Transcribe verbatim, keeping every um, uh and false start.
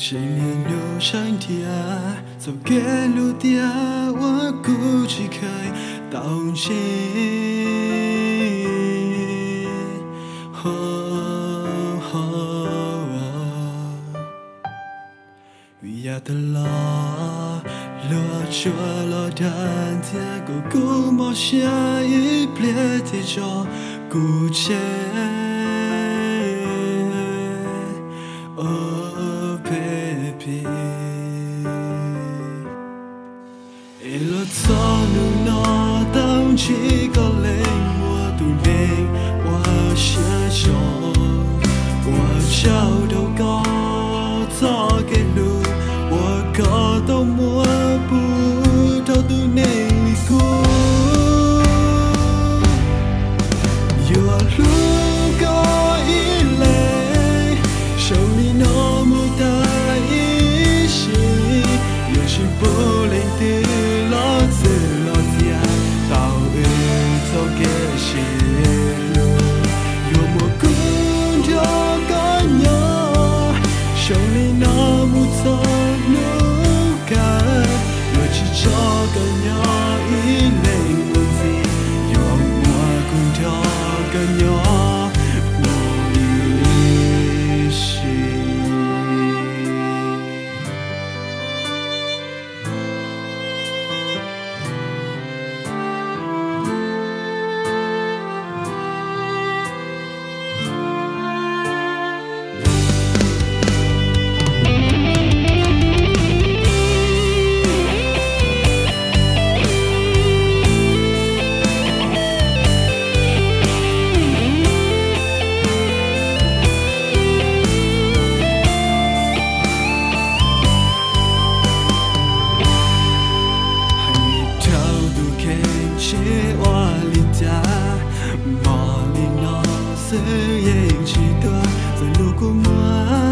谁连都上天，走给路底，我估计开到街。vì ya ta lo lo chua lo đan tia cô cô mò xia ít ple thì cho cô che oh baby e lo so nu no tao chỉ có lên mùa tụi mình hoa xia cho hoa trao đâu có cho cái lũ có tao mua bù tao tu nên đi cô yêu luôn có ý lệ sau đi nó mua ta ý gì yêu chỉ bố lên từ lo từ lo tia tao ơi tao kể gì yêu một cung cho có nhỏ sau đi nó mua ta cho cả nhỏ ý lên buồn gì yêu mùa cùng cho cả nhỏ buồn gì bỏ lên nó sẽ chỉ toa rồi lúc cô mua